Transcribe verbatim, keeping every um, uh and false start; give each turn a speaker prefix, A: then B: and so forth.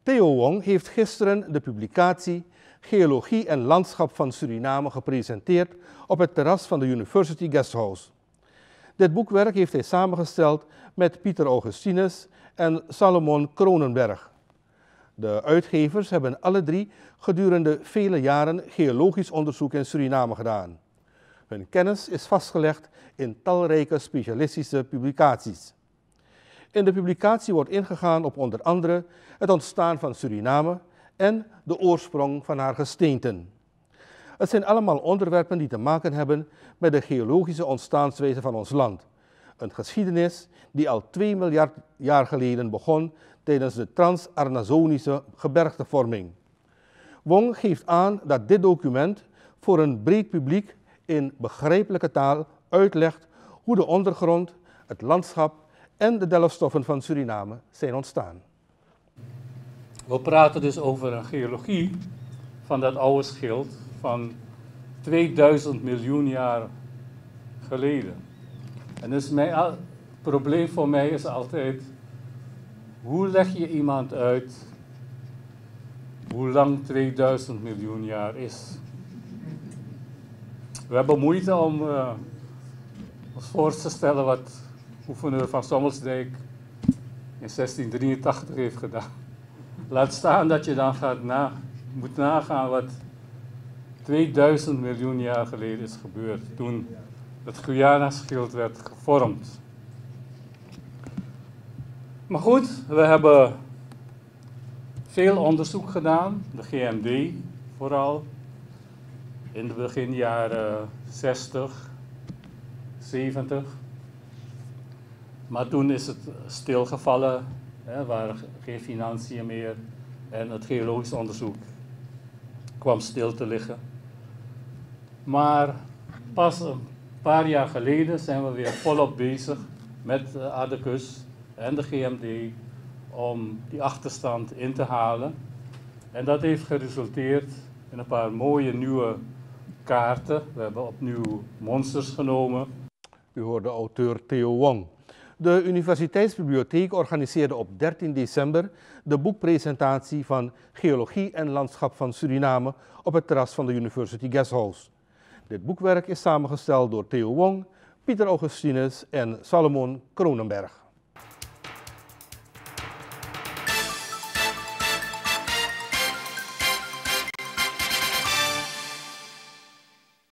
A: Theo Wong heeft gisteren de publicatie Geologie en Landschap van Suriname gepresenteerd op het terras van de University Guesthouse. Dit boekwerk heeft hij samengesteld met Pieter Augustinus en Salomon Kronenberg. De uitgevers hebben alle drie gedurende vele jaren geologisch onderzoek in Suriname gedaan. Hun kennis is vastgelegd in talrijke specialistische publicaties. In de publicatie wordt ingegaan op onder andere het ontstaan van Suriname en de oorsprong van haar gesteenten. Het zijn allemaal onderwerpen die te maken hebben met de geologische ontstaanswijze van ons land. Een geschiedenis die al twee miljard jaar geleden begon tijdens de Trans-Arnazonische gebergtevorming. Wong geeft aan dat dit document voor een breed publiek in begrijpelijke taal uitlegt hoe de ondergrond, het landschap en de delfstoffen van Suriname zijn ontstaan.
B: We praten dus over een geologie van dat oude schild van tweeduizend miljoen jaar geleden. En dus mijn, het probleem voor mij is altijd, hoe leg je iemand uit hoe lang tweeduizend miljoen jaar is? We hebben moeite om uh, ons voor te stellen wat gouverneur van Sommelsdijk in zestien drieëntachtig heeft gedaan. Laat staan dat je dan gaat na, moet nagaan wat tweeduizend miljoen jaar geleden is gebeurd, toen het Guyana-schild werd gevormd. Maar goed, we hebben veel onderzoek gedaan, de G M D vooral, in de beginjaren zestig, zeventig. Maar toen is het stilgevallen, er waren geen financiën meer en het geologisch onderzoek kwam stil te liggen. Maar pas een paar jaar geleden zijn we weer volop bezig met Adecus en de G M D om die achterstand in te halen. En dat heeft geresulteerd in een paar mooie nieuwe kaarten. We hebben opnieuw monsters genomen.
A: U hoorde auteur Theo Wong. De Universiteitsbibliotheek organiseerde op dertien december de boekpresentatie van Geologie en Landschap van Suriname op het terras van de University Guesthouse. Dit boekwerk is samengesteld door Theo Wong, Pieter Augustinus en Salomon Kronenberg.